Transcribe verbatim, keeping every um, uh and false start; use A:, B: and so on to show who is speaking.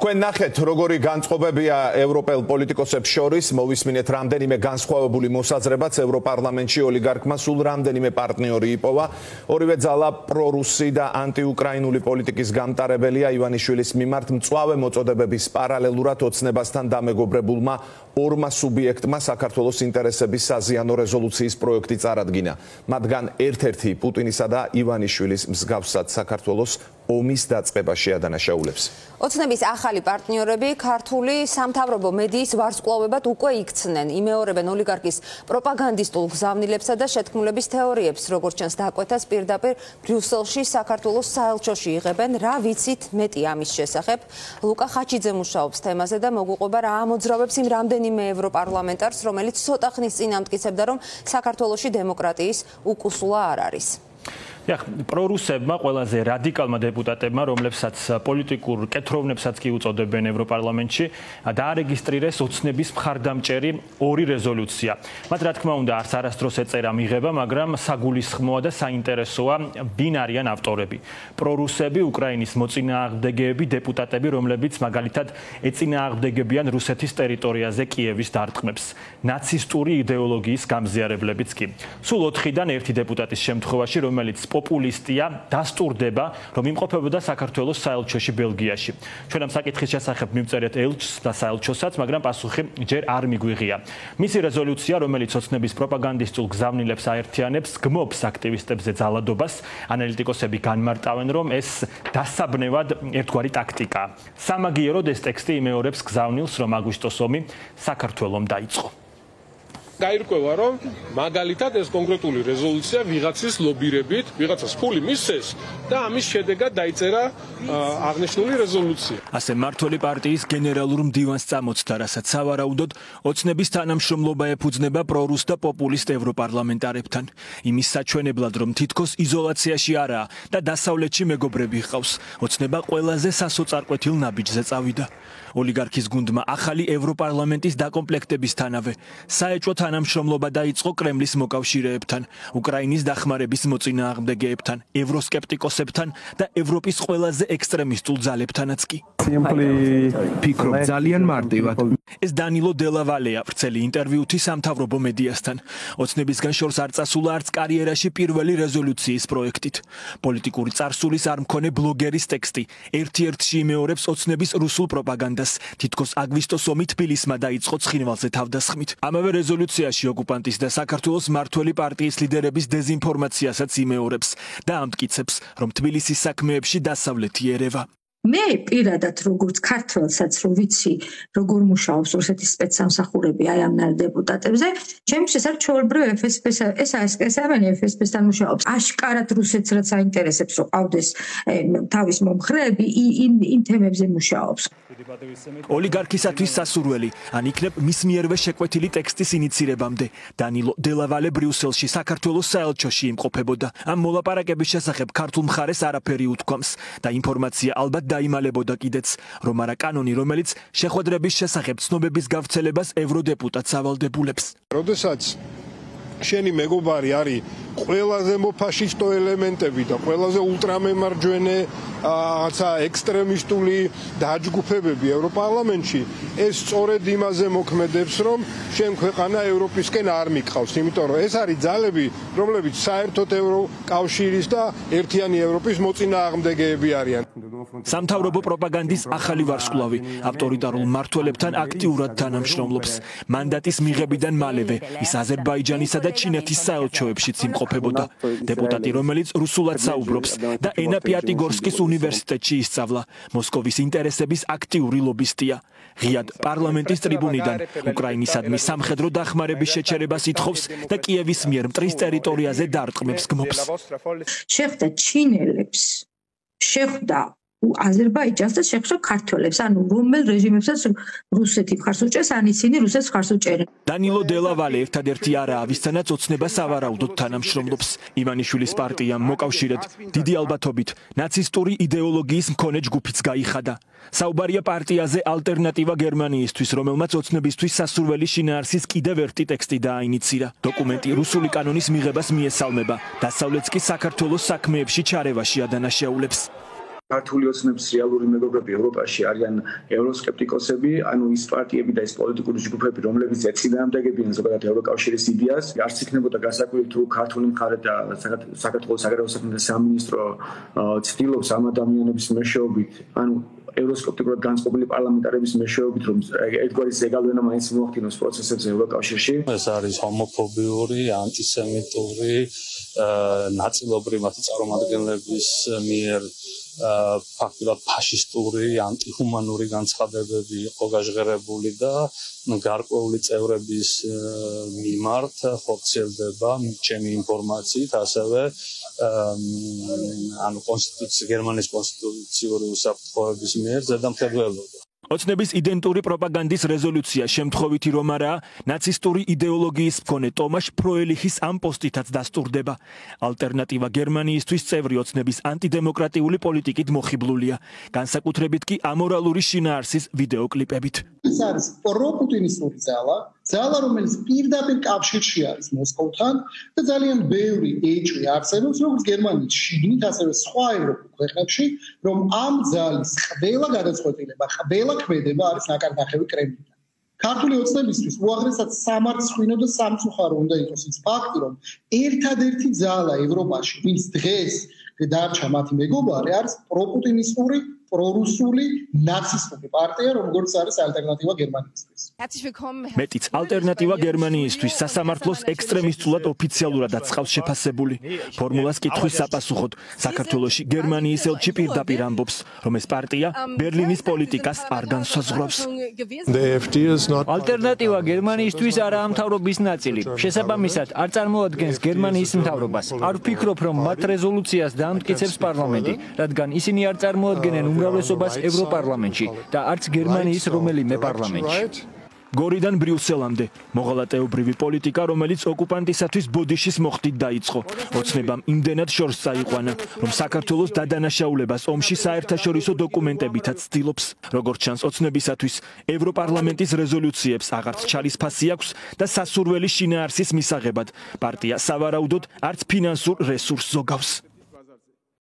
A: თქვენ ნახეთ, როგორი განწყობებია ევროპელ პოლიტიკოსებს შორის, მოვისმინეთ რამდენიმე განსხვავებული მოსაზრებაც ევროპარლამენტში ოლიგარქმა სულ რამდენიმე პარტნიორი იპოვა. ორივე ძალა პრორუსი და ანტიუკრაინული პოლიტიკის გამტარებელია. ივანიშვილის მიმართ მწვავე მოწოდებების პარალელურად ოცნებასთან დამეგობრებულმა ორმა სუბიექტმა საქართველოს ინტერესების საზიანო რეზოლუციის პროექტი წარადგინა. მათგან ერთ-ერთი პუტინისა და ივანიშვილის მსგავსად საქართველოს ომის დაწყებაში ადანაშაულებს.
B: ოცნების ახალი პარტნიორები ქართული სამთავრობო მედიის ვარსკვლავებად უკვე იქცნენ. იმეორებენ ოლიგარქის პროპაგანდისტულ გზავნილებსა და შეთქმულების თეორიებს, როგორც ჩანს დაკვეთას პირდაპირ ბრიუსელში საქართველოს საელჩოში იღებენ. რა ვიცით მეტი ამის შესახებ? ლუკა ხაჩიძე მუშაობს თემაზე და მოგვიყვება რა ამოძრავებს იმ რამდენიმე ევროპარლამენტარს, რომელიც ცოტა ხნის წინ ამტკიცებდა, რომ საქართველოში დემოკრატიის უკუსულა არ არის.
C: პრორუსებმა, ყველაზე რადიკალმა დეპუტატებმა, რომლებსაც პოლიტიკურ კეთროვნებსაც კი უწოდებენ ევროპარლამენტში, დაარეგისტრირეს ოცნების მხარდამჭერი ორი რეზოლუცია. მათ რა თქმა უნდა არც არასდროს ეწერა მიღება, მაგრამ საგულისხმოა და საინტერესოა ვინ არიან ავტორები. პრორუსები, უკრაინის მოწინააღმდეგეები, დეპუტატები, რომლებიც მაგალითად ეწინააღმდეგებიან რუსეთის ტერიტორიაზე კიევის დარტყმებს. ნაცისტური იდეოლოგიის გამზიარებლებიც კი. სულ ოთხიდან ერთი დეპუტატის შემთხვევაში, რომელიც პოპულისტია, დასტურდება, რომ იმყოფებოდა საქართველოს საელჩოში ბელგიაში. ჩვენ ამ საკითხის შესახებ მივწერეთ ელჩს და საელჩოსაც, მაგრამ პასუხი ჯერ არ მიგვიღია. მისი რეზოლუცია, რომელიც ოცნების პროპაგანდისტულ გზავნილებს აერთიანებს, გმობს აქტივისტებზე ძალადობას. ანალიტიკოსები განმარტავენ, რომ ეს დასაბნევად ერთგვარი ტაქტიკაა. სამაგიეროდ ეს ტექსტი იმეორებს გზავნილს, რომ აგვისტოს ომი საქართველომ დაიწყო.
D: გაირკვევა, რომ მაგალითად ეს კონკრეტული რეზოლუცია ვიღაცის ლობირებით, ვიღაცას ფული მისცეს და ამის შედეგად დაიწერა აღნიშნული რეზოლუცია.
E: ასე მმართველი პარტიის გენერალურ მდივანს წამოწდა, რასაც სავარაუდოდ ოცნების თანამშრომლობა ეფუძნება პრორუს და პოპულისტ ევროპარლამენტარებთან. იმის საჩვენებლად, რომ თითქოს იზოლაციაში არაა და დასავლეთში მეგობრები ჰყავს. ოცნება ყველაზე სასოწარკვეთილ ნაბიჯზე წავიდა. ოლიგარქის გუნდმა ახალი ევროპარლამენტის დაკომპლექტებისთანავე საეჭვო თანამშრომლობა დაიწყო კრემლის მოკავშირეებთან, უკრაინის დახმარების მოწინააღმდეგეებთან, ევროსკეპტიკოსებთან და ევროპის ყველაზე ექსტრემისტულ ძალებთანაც კი.
F: ფიქრობ ძალიან მარტივად.
E: ეს დანილო დელავალეა, ვრცელი ინტერვიუთი სამთავრობო მედიასთან. ოცნებისგან შორს არ წასულა არც კარიერაში პირველი რეზოლუციის პროექტით. პოლიტიკური წარსულის არ მქონე ბლოგერის ტექსტი ერთ-ერთში იმეორებს ოცნების რუსულ პროპაგანდას. თითქოს აგვისტოს ომი თბილისმა დაიწყო ცხინვალზე თავდასხმით. ამავე რეზოლუციაში ოკუპანტის და საქართველოს მმართველი პარტიის ლიდერების დეზინფორმაციასაც იმეორებს და ამტკიცებს, რომ თბილისის საქმეებში დასავლეთი ერევა.
G: მე პირადად როგორც ქართველსაც რო ვიცი, როგორ მუშაობს რუსეთის სპეცსამსახურები აი ამ დეპუტატებზე, ჩემთვის ეს არ ჩვეულებრივ ეფ ეს პე-ს ეს ეს ამენი ეფ ეს პე-სთან მუშაობს. აშკარად რუსეთს რაც აინტერესებს, რომ ყავდეს თავის მომხრეები, იმ იმ თემებზე მუშაობს.
E: ოლიგარქისათვის სასურველი, ან იქნებ მის მიერვე შეკვეთილი ტექსტის ინიცირებამდე, დანილო დელავალე ბრიუსელში საქართველოს საელჩოში იმყოფებოდა. ამ მოლაპარაკების შესახებ ქართულ მხარეს არაფერი უთქვამს და ინფორმაცია ალბათ დაიმალებოდა კიდეც, რომ არა კანონი, რომელიც შეხვედრების შესახებ ცნობების გავრცელებას ევროდეპუტატს ავალდებულებს.
D: როდესაც შენი მეგობარი არის ყველაზე მოფაშისტო ელემენტები და ყველაზე ულტრამემარჯვენე რაღაცა ექსტრემისტული დაჯგუფებები ევროპარლამენტში, ეს სწორედ იმაზე მოქმედებს, რომ შენ ქვეყანა ევროპისკენ არ მიყავს, იმიტომ რომ ეს არის ძალები, რომლებიც საერთოდ ევროკავშირის და ერთიანი ევროპის მოწინააღმდეგეები არიან.
E: სამთავრობო პროპაგანდის ახალი ვარსკვლავი ავტორიტარულ მმართველებთან აქტიურად თანამშრომლობს. მანდატის მიღებიდან მალევე ის აზერბაიჯანისა და ჩინეთის საელჩოებშიც იმყოფებოდა. დეპუტატი, რომელიც რუსულად საუბრობს და ენა პიატიგორსკის უნივერსიტეტში ისწავლა, მოსკოვის ინტერესების აქტიური ლობისტია. ღიად პარლამენტის ტრიბუნიდან უკრაინისადმი სამხედრო დახმარების შეჩერებას ითხოვს და კიევის მიერ მტრის ტერიტორიაზე დარტყმებს გმობს.
G: შეხვდა ჩინელებს, შეხვდა აზერბაიჯანს და შეხვდა ქართველებს, ანუ რომელ რეჟიმებსაც რუსეთი მხარს უჭერს, ან ისინი რუსეთს მხარს უჭერენ.
E: დანილო დელავალე ერთადერთი არაა, ვისთანაც ოცნება სავარაუდოდ თანამშრომლობს. ივანიშვილის პარტიამ მოკავშირედ დიდი ალბათობით ნაცისტური იდეოლოგიის მქონე ჯგუფიც გაიხადა. საუბარია პარტიაზე ალტერნატივა გერმანიისთვის, რომელმაც ოცნებისთვის სასურველი შინაარსის კიდევ ერთი ტექსტი დააინიცირა. დოკუმენტი რუსული კანონის მიღებას მიესალმება, დასავლეთს კი საქართველოს საქმეებში ჩარევაში ადანაშაულებს.
H: ქართული ოცნების რეალური მეგობრები ევროპაში არიან ევროსკეპტიკოსები, ანუ ის პარტიები და ის პოლიტიკური ჯგუფები, რომლებიც ეწინააღმდეგებიან ზოგადად ევროკავშირის იდეას, არც იქნებოდა გასაკვირი თუ ქართული მხარე და საქართველოს საგარეო საქმეთა სამინისტრო ცდილობს ამ ადამიანების მეშვეობით, ანუ ევროსკეპტიკურად განწყობილი პარლამენტარების მეშვეობით, რომ ერთგვარი ზეგავლენა მაინც მოახდინოს პროცესებზე ევროკავშირში.
I: ეს არის ჰომოფობიური, ანტისემიტური, ნაწილობრივ მათი წარმომადგენლების მიერ ფაქტობრივად ფაშისტური, ანტიჰუმანური განცხადებები იყო გაჟღერებული და გარკვეული წევრების მიმართ ხორციელდება ჩემი ინფორმაციით, ასევე ანუ კონსტიტუციის გერმანიის კონსტიტუციური უსაფრთხოების მიერ ზედამხედველობა.
E: ოცნების იდენტური პროპაგანდის რეზოლუცია შემთხვევითი რომ არაა, ნაცისტური იდეოლოგიის მქონე ტომაშ ფროელიხის ამ პოსტითაც დასტურდება. ალტერნატივა გერმანიისთვის წევრი ოცნების ანტიდემოკრატიული პოლიტიკით მოხიბლულია, განსაკუთრებით კი ამორალური შინაარსის ვიდეოკლიპებით.
J: ეს არის პროპუტინისტური ძალა, ძალა, რომელიც პირდაპირ კავშირში არის მოსკოვთან და ძალიან ბევრი ეჭვი არსებობს, როგორც გერმანიის შიგნით, ასევე სხვა ევროპულ ქვეყნებში, რომ ამ ძალის ყველა გადაწყვეტილება, ყველა ქმედება არის ნაკარნახევი კრემლიდან. ქართული ოცნებისთვის უაღრესად სამარცხვინო და სამწუხარო უნდა იყოს ის ფაქტი, რომ ერთადერთი ძალა ევროპაში, ვინც დღეს დარჩა მათი მეგობარი, არის პროპუტინისტური, პრორუსული, ნაცისტური პარტია, როგორც არის ალტერნატივა გერმანიისთვის.
E: მეტიც ალტერნატივა გერმანიისთვის სასამართლოს ექსტრემისტულად ოფიციალურადაც ყავს შეფასებული. ფორმულას კითხვის საპასუხოდ საქართველოში გერმანიის ელჩი პირდაპირ ამბობს, რომ ეს პარტია ბერლინის პოლიტიკას არ განსაზღვრავს.
K: ალტერნატივა გერმანიისთვის არაა მთავრობის ნაწილი. შესაბამისად, არ წარმოადგენს გერმანიის მთავრობას. არ ვფიქრობ, რომ მათ რეზოლუციას დაამტკიცებს პარლამენტი, რადგან ისინი არ წარმოადგენენ უმრავლესობას ევროპარლამენტში და არც გერმანიის რომელიმე პარლამენტში.
E: გორიდან ბრიუსელამდე მოღალატეობრივი პოლიტიკა, რომელიც ოკუპანტისათვის ბოდიშის მოხდით დაიწყო. ოცნებამ იმდენად შორს წაიყვანა, რომ საქართველოს დადანაშაულებას ომში საერთაშორისო დოკუმენტებითაც ცდილობს. როგორც ჩანს, ოცნებისათვის ევროპარლამენტის რეზოლუციებს აღარც ჩალის ფასი აქვს და სასურველი შინაარსის მისაღებად პარტია სავარაუდოდ არც ფინანსურ რესურსს ზოგავს.